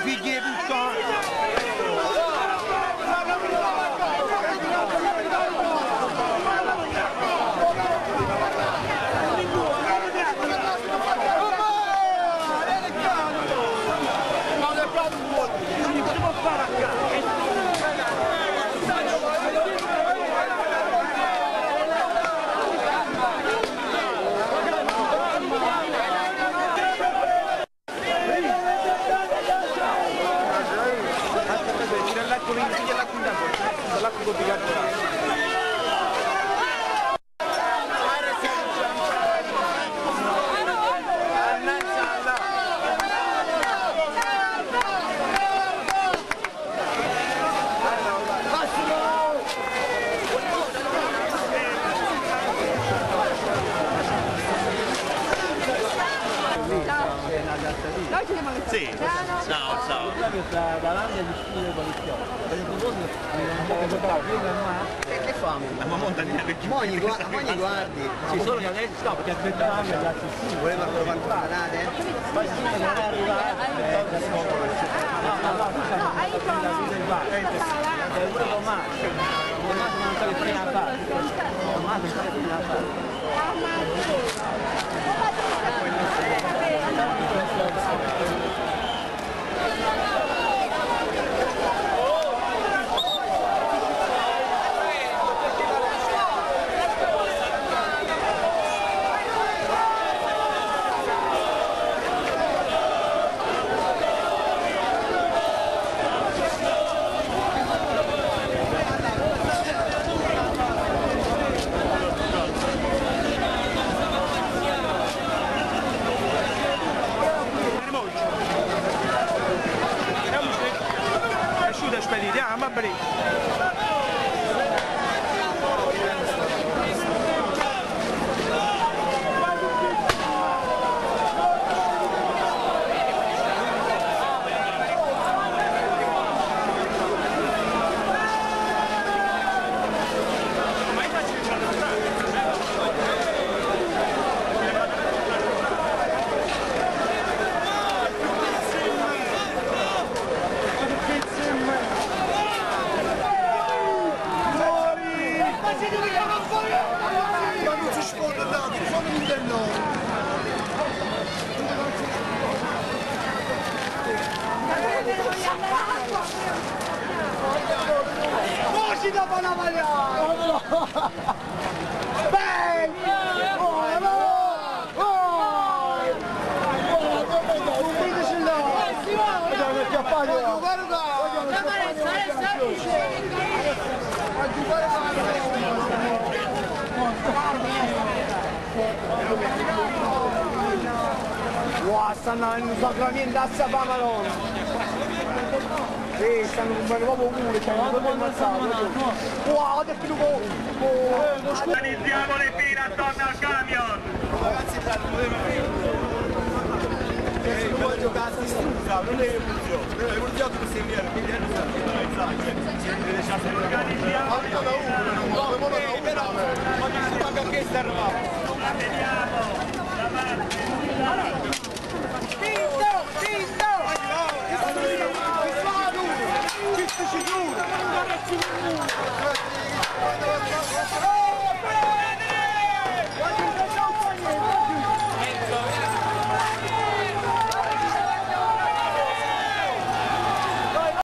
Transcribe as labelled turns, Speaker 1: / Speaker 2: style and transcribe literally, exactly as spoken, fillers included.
Speaker 1: figli di puttana!
Speaker 2: Sì, ciao, ciao.
Speaker 3: Davanti agli stili del poliziotto. Che famo?
Speaker 2: Ma montagna che
Speaker 3: Mo gli guardi. Sì, solo che adesso no, perché aspettavamo già accessibile. Voleva provare. Poi sì, non è arrivato. No, no, no, no, hai trovato. È pure Tommaso. Tommaso non sa che fine ha fatto. Tommaso non sa che fine ha fatto.
Speaker 1: Spediamo a breve. Forci dopo la magliata! Bang! Buono! Un quindici là! Vediamo che chiappare! Guarda! Wow, stanno in un sacramento a Sapamalone! Sì, stanno comprando proprio pure, cioè non devo ammazzare. Wow, che più
Speaker 2: Organizziamo le file attorno al camion!
Speaker 4: Ragazzi, se non vuoi giocare a sinistra, non è evoluzione. È evoluzione che si viene, quindi è
Speaker 2: Organizziamo le file!
Speaker 4: ma perché sta arrivando?
Speaker 2: La vediamo! Davanti!
Speaker 1: Vinto! Vinto!